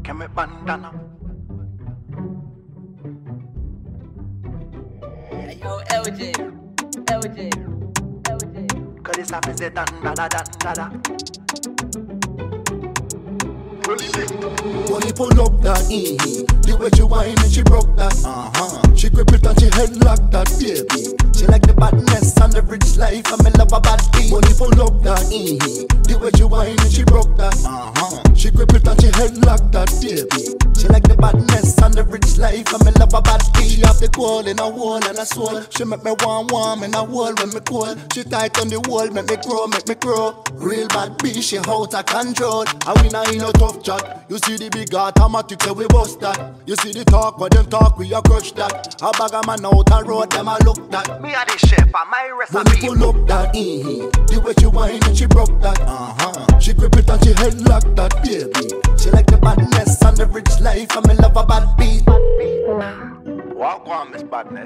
Que me bandana. Yo, LJ. Cause this a Fizzy da. When he pull up that, the way she whine and she broke that, she grip it and she headlock that, baby. She like the badness and the rich life, and me love a bad beat. When he pull up that, the way she whine and she broke that, she grip it and she headlock that, baby. She like the badness and the rich life, and me love a bad beat. She have the gold in a wall and a soul. She make me warm in a wall when me cold. She tight on the wall, make me grow. Real bad bitch, she out of control. And we not in no tough chat. You see the big automatic, so we bust that. You see the talk, when them talk, we a crush that. A bag of man out a road, them a look that. Me a the chef, and my recipe. When you pull up that, the way she whine and she broke that, she grip it and she headlock that, baby. She like the badness and the rich life, and me love a bad beat. Walk on, Miss Badness.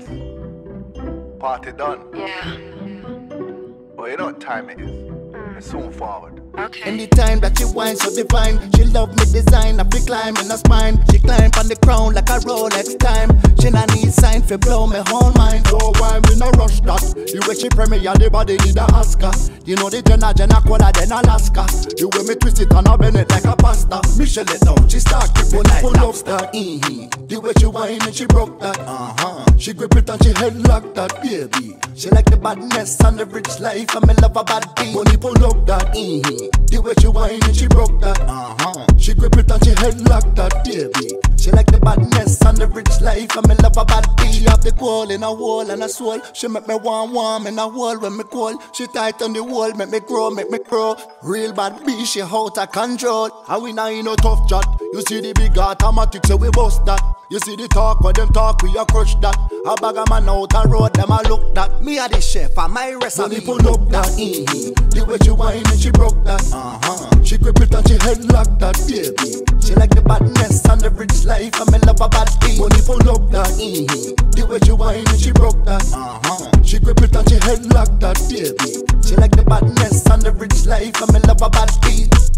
Party done. Yeah. But you know what time it is. It's soon forward. Okay. Anytime that she whine so divine, she love me design, I be climb in her spine. She climb on the crown like a Rolex time. She not need sign for blow me whole mind. So why me no rush that? The way she premiere the body need a Oscar. You know the Jenna colder than Alaska. The way me twist it and I bend it like a pasta. Me shell it down, she start gripping like pull up that. The way she whine and she broke that. She grip it and she headlock that, baby. She like the badness and the rich life, and me love a bad beat. When you pull up that, the way she whine and she broke that, she grip it and she headlock that, baby. She like the badness and the rich life, and me love a bad beat. She have the gold in a wall and a soul. She make me warm in a wall when me cold. She tight on the wall, make me grow. Real bad bitch, she out of control. And we not in no tough chat. You see the big automatic, so we bust that. You see the talk, when them talk, we a crush that. A bag of man out a road, them a look that. Me a the chef, and my recipe. When he pull up that, the way she whine and she broke that, she grip it and she headlock that, baby. She like the badness and the rich life, and me love a bad beat. When he pull up that, the way she whine and she broke that, she grip it and she headlock that, baby. She like the badness and the rich life, and me love a bad beat.